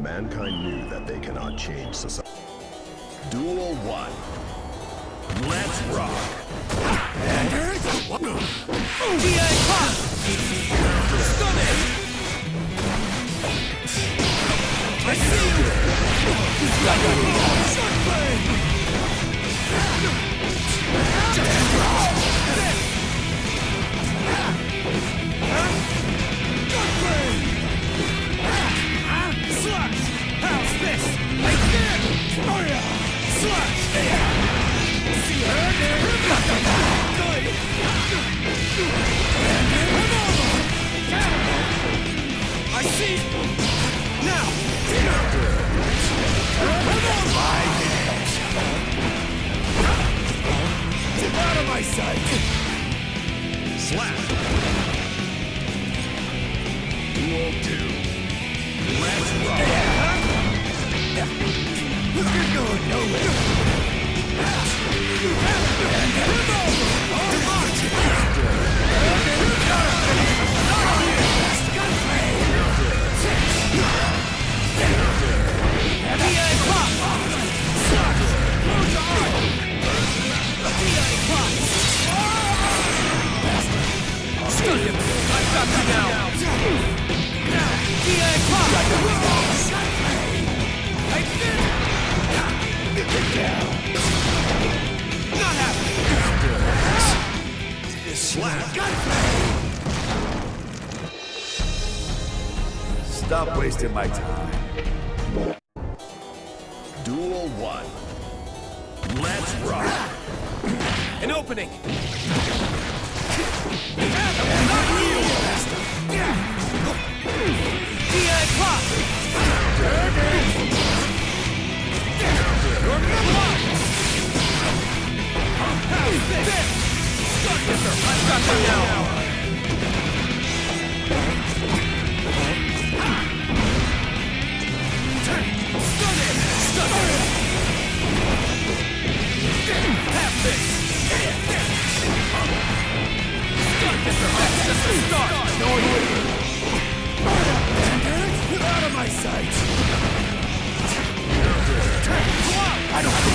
Mankind knew that they cannot change society. Duel 1. Let's rock! DI pop! Stunning! I see you! Shot blade! Gun blade! Slash! How's this? Right there! Oh yeah! Slash! See her there! Good! I see! Now! Get out of my sight! Slap! Duel 2. Let's rock! You're going nowhere! I've got you now! DI pop! Right there! Get down! Not happening! Slap! Stop wasting my time. Duel 1. Let's rock! An opening! DI pop! How's this? I've got you now! Have this! That's just a start! Get out of my sight! I don't think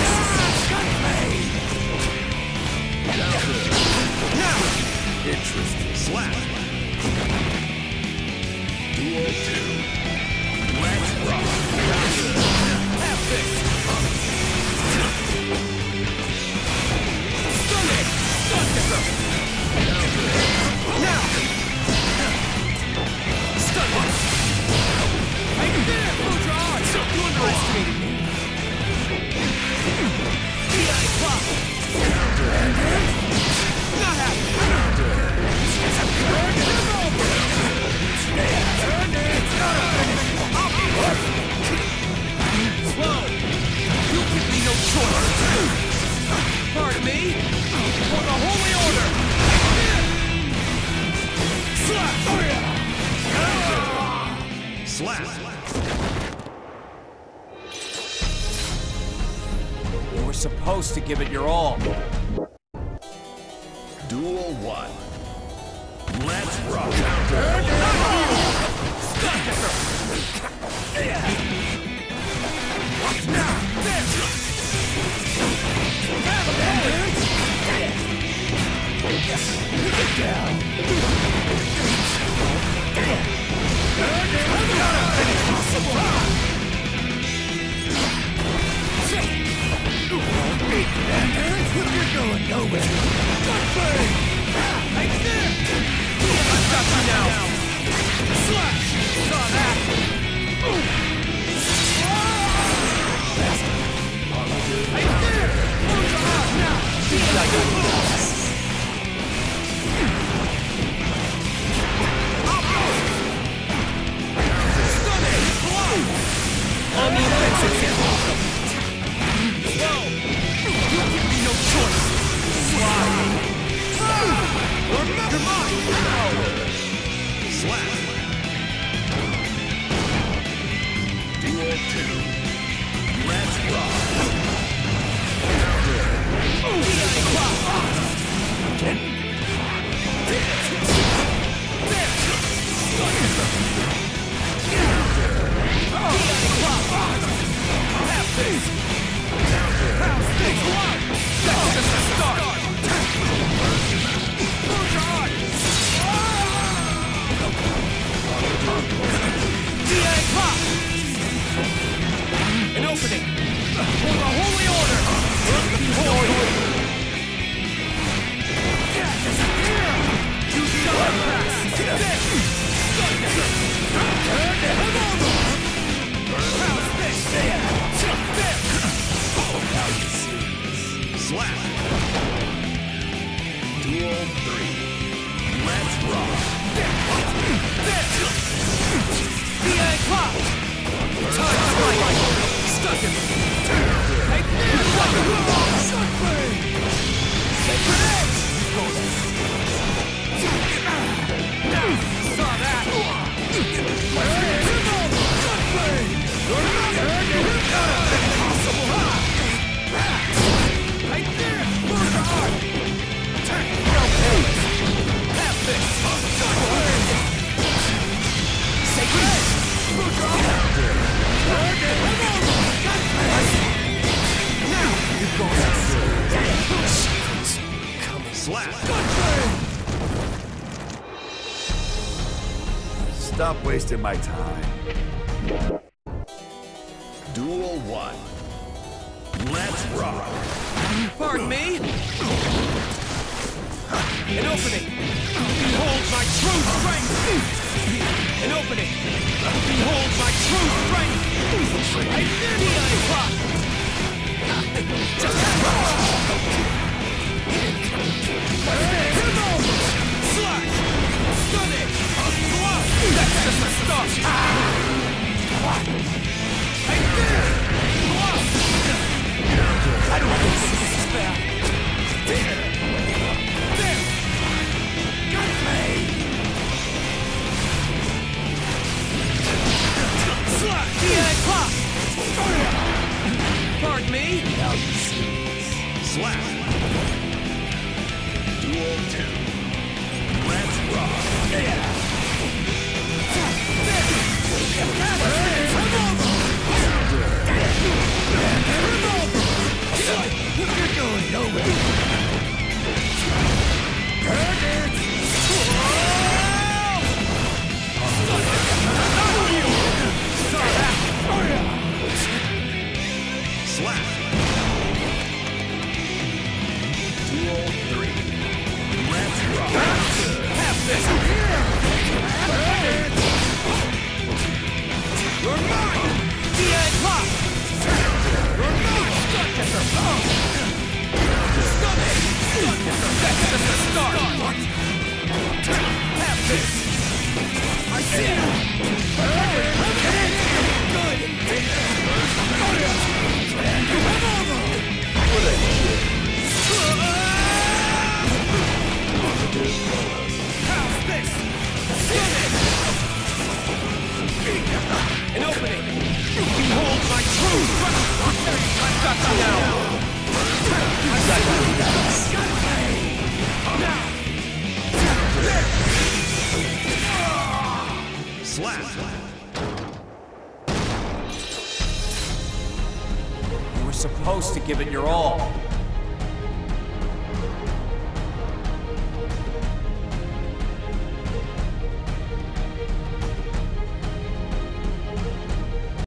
now! Interesting. Slap! Duel 2. Let's rock! Have this! Stunning! Stun now! Stun one! Right there! Close your eyes! You underestimated me! DI pop! Not happening! Slow! You give me no choice! Pardon me? For the holy order! Slap! You were supposed to give it your all. Duel 1. Let's rock! Get down! You're going nowhere! Gunplay! Right there! I've got you now! Slash! Saw that! Right there! Close your eyes now! Duel 3. Let's rock. DA Pop! Time to fight! Stuck him! Take this! Shotblade! Sacred Edge! Saw that! Shotblade! Impossible high! Right there! Lose your heart! No pace! Have this! Shotblade! Sacred Edge! Lose your heart! Now! You're going to Slap. Stop wasting my time. Duel 1. Let's rock. Pardon me? An opening! Behold my true strength! An opening! Behold my true strength! I fear the Pop! Just slash! Stunning! That's just a start! I fear! I don't think this is fair! There! Gunplay! Slash! DA Pop! Pardon me? Slap. Duel 2. Let's rock. You're going nowhere! Slap. Duel 3. Let's rock. Have this! You're mine! DA Pop! You're mine! Stunning! That's just a start! Have this! I see you! Good! How's this? Stunning! An opening! Behold my true strength! I've got you now! I've got you now! Slap. You were supposed to give it your all.